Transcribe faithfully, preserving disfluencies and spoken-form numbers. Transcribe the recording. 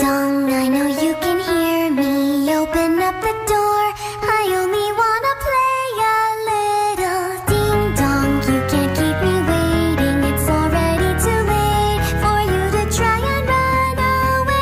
dong, I know you can hear me. Open up the door.